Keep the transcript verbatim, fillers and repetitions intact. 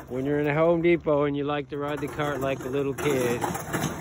when you're in a Home Depot and you like to ride the cart like a little kid.